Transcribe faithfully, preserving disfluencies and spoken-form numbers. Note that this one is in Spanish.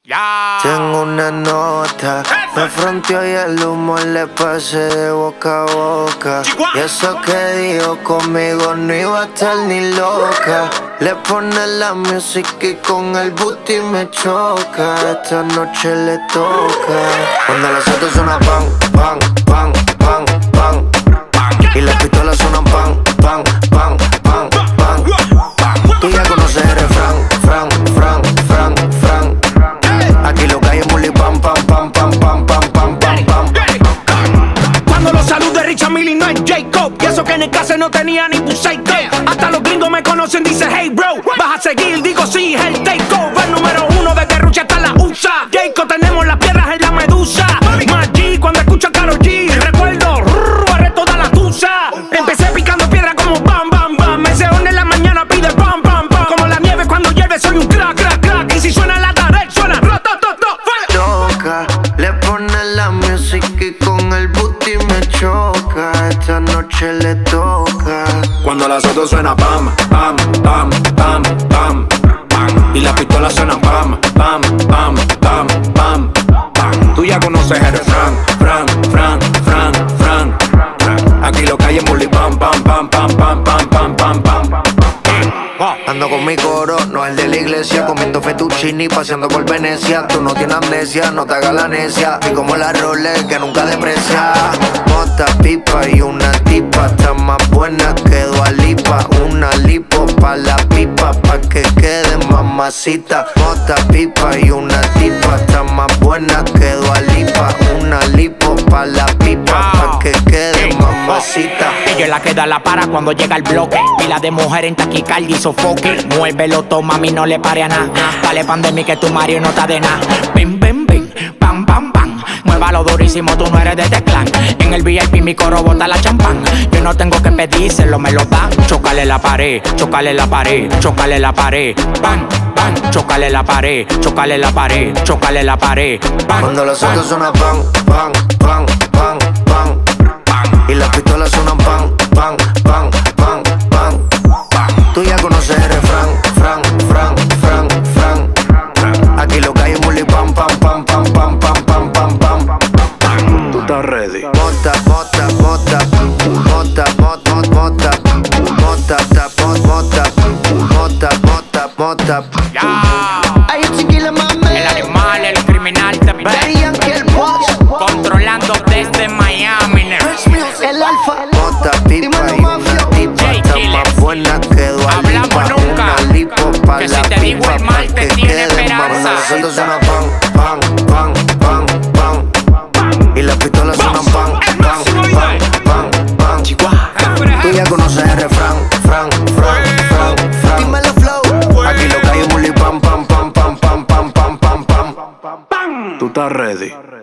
Ya. Tengo una nota, me fronteó y el humo le pasé de boca a boca. Y eso que dijo conmigo no iba a estar ni loca. Le pone la música y con el booty me choca. Esta noche le toca. Cuando las autos suenan pan, pan, pan, pan, pan, y las pistolas suenan pan, pan, pan, pan, pan. Tú ya conoces el refrán, fran, fran, fran, fran. Aquí lo que hay es muli pam, pam, pam, pam, pam, pam, pam, pam, pam. Cuando los saludos de Richard Mille no es Jacob. Y eso que en el caso no tenía ni Buseiko. Hasta los gringos me conocen, dice hey bro. Vas a seguir, digo sí, es el takeover. Número uno de Derrucha hasta la U S A. Jacob, tenemos las piedras en la medusa. Más G cuando escucho a Karol G. Recuerdo, barré toda la tusa. Empecé picando piedra como bam, bam, bam. Me se en la mañana pide pam, pam, pam. Como la nieve cuando llueve soy un crack, crack, crack. Y si suena la tarek, suena rotototo. Toca, le pone la música y con el booty me choca. Esta noche le toca. Cuando las autos suenan pam, pam, pam, pam, pam, pam, y las pistolas suenan pam, pam, pam, pam, pam, pam. Tú ya conoces el refrán, fran, fran, fran, fran, fran. Aquí lo que hay es muli pam, pam, pam, pam, pam, pam, pam, pam, pam. Ando con mi coro, no el de la iglesia, comiendo fettuccini, paseando por Venecia. Tú no tienes amnesia, no te hagas la necia. Y como la Rolex que nunca deprecia. Mota, pipa y una tipa, está más buena que Dua Lipa. Una lipo pa' la pipa, pa' que quede mamacita. Mota, pipa y una tipa, está más buena que Dua Lipa. Una lipo pa' la pipa, pa' que quede mamacita. Ella es la que da la para cuando llega el bloque. Pila de mujer en taquicardia y sofoque. Muévelo, toma, mami, no le pare a nada. Dale pandemia que tu Mario no está de nada. Bim, bim, bim, pam, pam, pam. Muévalo durísimo, tú no eres de este clan. En el V I P mi coro bota la champán. Yo no tengo que pedírselo, me lo dan. Chócale la pared, chócale la pared, chócale la pared. Pan, pan, chócale la pared, chócale la pared, chócale la pared. Pan, cuando los autos suenan pan, pan, pan, pan, pan, y las pistolas suenan pan, pan, pan, pan, pan. Tú ya conoces el refrán, fran, fran, fran, fran. Aquí lo que hay es muli pam, pam, pam, pam, pam, pam, pam, pam, pam. Tú estás ready. Mota, mota, mota, mota, mota, mota, mota, mota, mota, mota, mota. ya. Ay, chiquila, mame. El animal, el criminal te ve. Daddy Yankee, el boss. Controlando desde Miami. El alfa. Mota, pipa y una tipa, está más buena que Dua Lipa. Hablamos nunca, una lipo pa' que la si te digo pipa, el mal pa' te que tiene quede esperanza. mamá. Los autos suenan pan, pan, pan, pan, pan, y las pistolas suenan pan, pan, pan, pan, pan. Tú ya conoces el refrán, fran, fran, fran, fran. Dímelo flow. Aquí lo que hay es muli pam, pam, pam, pam, pam, pam, pam, pam, pam. Tú estás ready.